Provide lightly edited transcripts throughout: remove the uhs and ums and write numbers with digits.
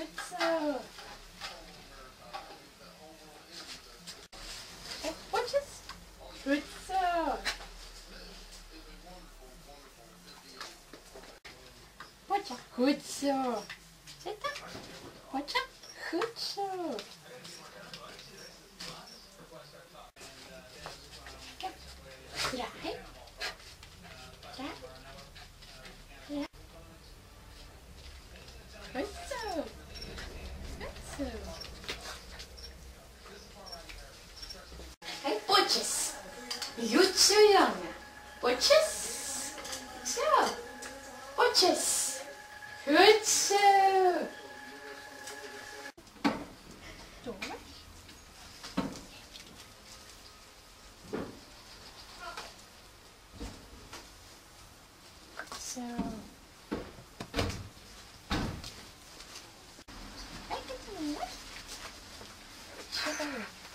Goed zo. Kijk, potjes. Goed zo. Potje. Goed zo. Zitten. Potje. Goed zo. Kijk. Draai. Draai. Draai. Goed zo. Goed zo. Kijk, potjes. Goed zo, jongen. Potjes. Zo. Potjes. Goed zo. Door. Zo. Kijk eens jongen. Zo.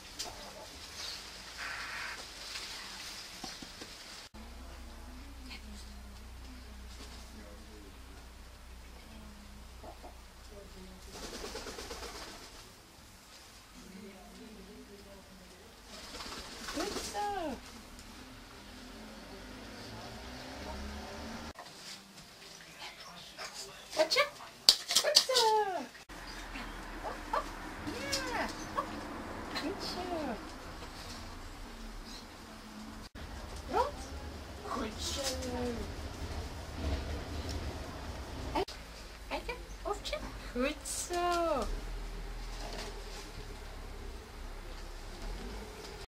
Goed zo. Potje. Goed zo. Hop, hop. Ja. Hop. Goed zo. Rond. Goed zo. Kijk, hoofdje. Goed zo.